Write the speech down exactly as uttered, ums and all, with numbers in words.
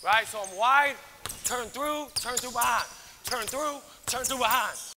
right? So I'm wide, turn through, turn through behind. Turn through, turn through behind.